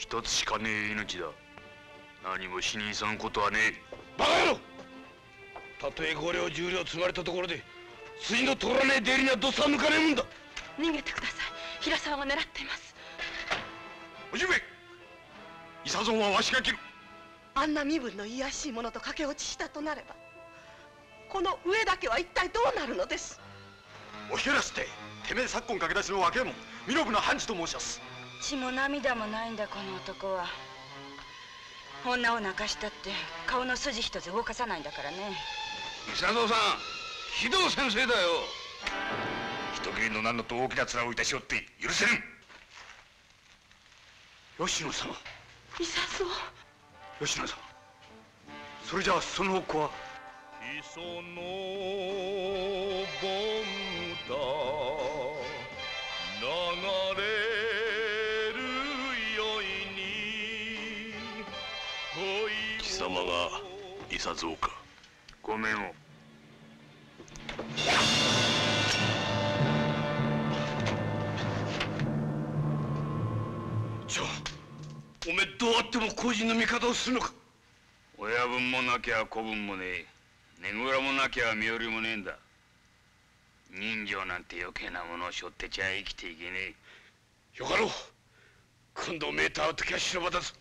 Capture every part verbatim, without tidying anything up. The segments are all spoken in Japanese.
一つしかねえ命だ。何も死にさんことはねえ。 バカ野郎！たとえ五両十両積まれたところで筋の通らねえ出入りにはどっさ抜かねえもんだ。 逃げてください。平沢が狙っています。 おじめ、伊佐蔵はわしが切る。 あんな身分の卑しい者と駆け落ちしたとなれば、この上だけは一体どうなるのです。 おひらすって、てめえ昨今駆け出しの若えもん、身延の判事と申します。 血も涙もないんだ、この男は。女を泣かしたって顔の筋一つ動かさないんだからね。 伊佐蔵さん、非道先生だよ。 人斬りの何のと大きな面をいたしおって許せぬ。吉野様。 伊佐蔵。 吉野様、それじゃあその子は。 磯の盆歌流れるよいに貴様が伊佐蔵か。ごめんを。 じゃあおめえどうあっても公人の味方をするのか。 親分もなきゃ子分もねえ、ねぐらもなきゃ身寄りもねえんだ。人情なんて余計なものを背負ってちゃ生きていけねえ。 よかろう。今度めえと会う時は白旗ず。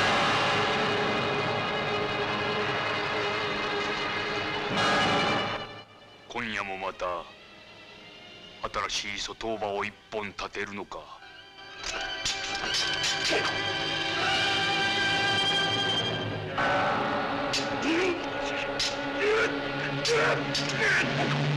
今夜もまた新しい外場を一本立てるのか。うっ